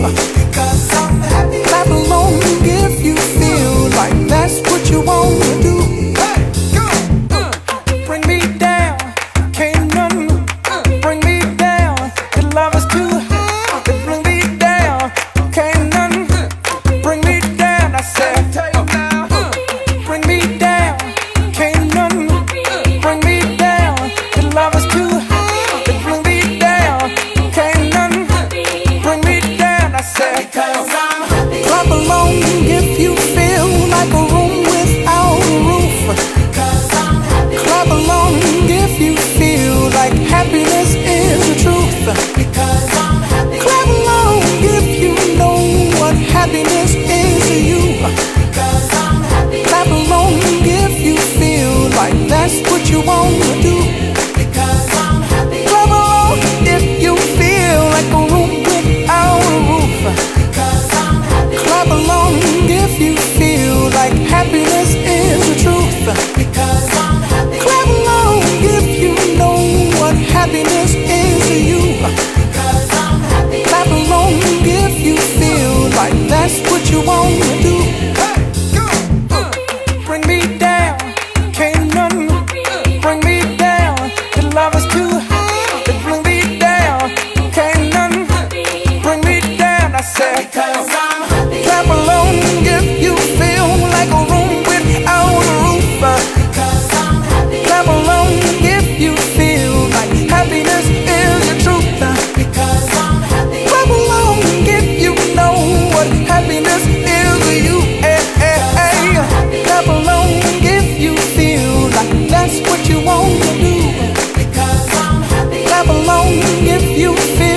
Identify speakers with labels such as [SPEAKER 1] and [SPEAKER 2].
[SPEAKER 1] because I'm happy.
[SPEAKER 2] Clap along if you feel like that's what you want to do.
[SPEAKER 1] Hey, go!
[SPEAKER 2] Bring me down, can't none bring me down. Your love is too high to bring me down. Can't none bring me down. I said, bring me down, can't none bring me down. Your love is too high to bring me down. Can't none bring me down. I said,
[SPEAKER 1] Because I'm happy.
[SPEAKER 2] clap along if you feel like a room without a roof.
[SPEAKER 1] Because I'm happy.
[SPEAKER 2] Clap along if you feel like happiness is the truth.
[SPEAKER 1] Because I'm happy.
[SPEAKER 2] Clap along if you know what happiness is to you.
[SPEAKER 1] Because I'm happy.
[SPEAKER 2] Clap along if you feel like that's what you want to do.
[SPEAKER 1] Because I'm happy.
[SPEAKER 2] Clap along if you feel like a room without a roof.
[SPEAKER 1] Because I'm happy.
[SPEAKER 2] Clap along if you feel like happiness is the truth.
[SPEAKER 1] Because I'm happy.
[SPEAKER 2] Clap along if you know what happiness is to you.
[SPEAKER 1] Because I'm happy.
[SPEAKER 2] Clap along if you feel like that's what you want to do.
[SPEAKER 1] Hey, go!
[SPEAKER 2] Bring me down, can't none bring me down. Your love is too high to bring me down. Can't none bring me down. I said,
[SPEAKER 1] Because I'm happy.
[SPEAKER 2] clap along if you feel like a room without a roof.
[SPEAKER 1] Because I'm happy.
[SPEAKER 2] Clap along if you feel like happiness is the truth.
[SPEAKER 1] Because I'm happy.
[SPEAKER 2] Clap along if you know what happiness is to you. Hey, hey, hey. Clap along if you feel like that's what you want to do.
[SPEAKER 1] Because I'm happy.
[SPEAKER 2] Clap along if you feel